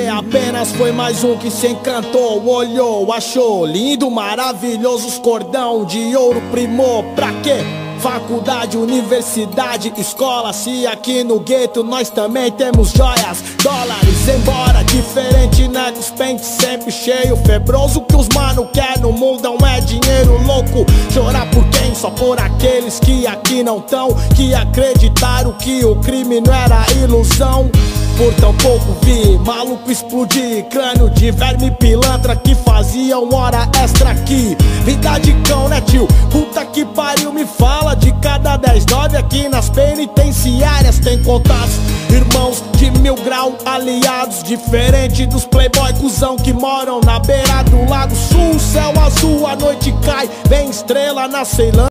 Você apenas foi mais um que se encantou, olhou, achou lindo, maravilhoso os cordão de ouro primor. Pra quê? Faculdade, universidade, escola. Se aqui no gueto nós também temos joias, dólares. Embora diferente, né, dos pentes sempre cheio, febroso. Que os mano quer no mundão é dinheiro louco. Chorar por quem? Só por aqueles que aqui não tão, que acreditaram que o crime não era ilusão. Por tão pouco vi maluco explodir, crânio de verme pilantra que faziam hora extra aqui. Vida de cão, né, tio? Puta que pariu, me fala. De cada 10, 9 aqui nas penitenciárias tem contatos, irmãos de 1000 grau, aliados. Diferente dos playboy cuzão que moram na beira do lago sul. Céu azul, a noite cai, vem estrela na Ceilândia.